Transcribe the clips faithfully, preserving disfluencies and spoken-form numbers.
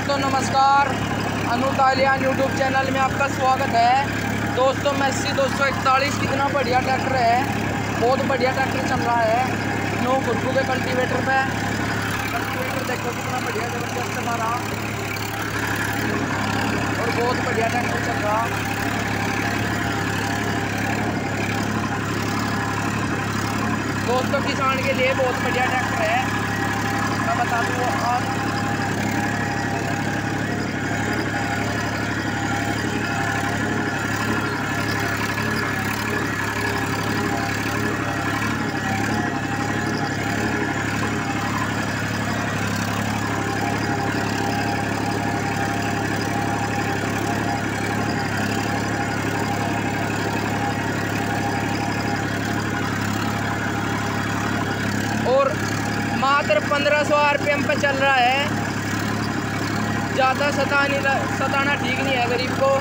दोस्तों नमस्कार, अनु तालियान YouTube channel में आपका स्वागत है। दोस्तों मैसी दो सौ इकतालीस कितना बढ़िया ट्रैक्टर है, बहुत बढ़िया ट्रैक्टर चल रहा है। नो खुरपू के कल्टीवेटर पे कल्टीवेटर देखो कितना बढ़िया जबरदस्त हमारा, और बहुत बढ़िया ट्रैक्टर चल रहा। दोस्तों किसान के लिए बहुत बढ़िया ट्रैक्टर है, मैं बता दूँ आप और मात्र पंद्रह सौ आर पी एम पर चल रहा है। ज़्यादा सतानी सताना ठीक नहीं है गरीब को।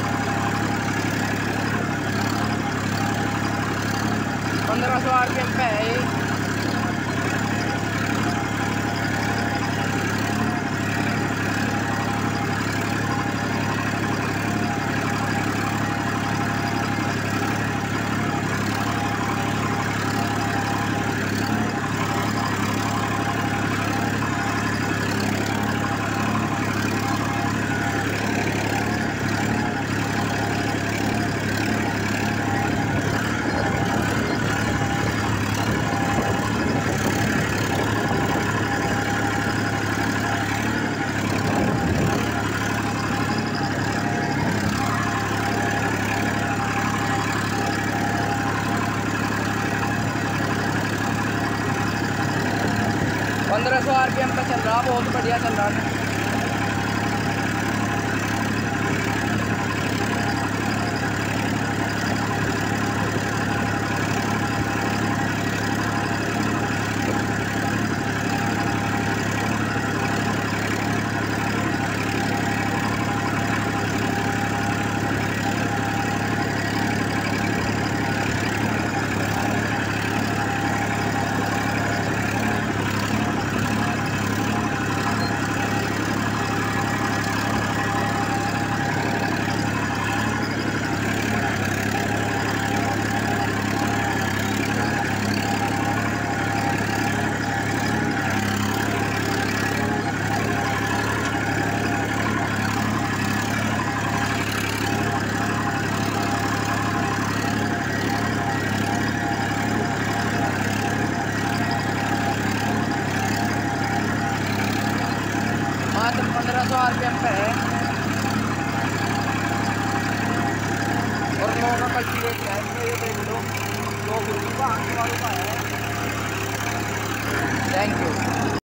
पंद्रह सौ आर पी एम पे है ये। पंद्रह सौ आर पी एम पर चल रहा, बहुत बढ़िया चल रहा है। मात्र पंद्रह सौ आर पी एम पे है, और नौ का कल्टीवेट है। ये देख लो, दो ग्रुप का है। Thank you.